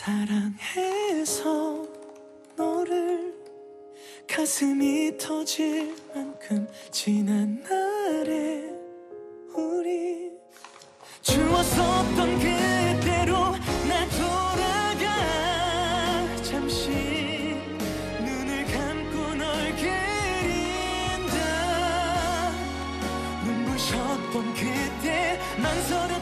사랑해서 너를 가슴이 터질 만큼 지난 날에 우리 주웠었던 그대로 나 돌아가 잠시 눈을 감고 널 그린다 눈부셨던 그때 망설여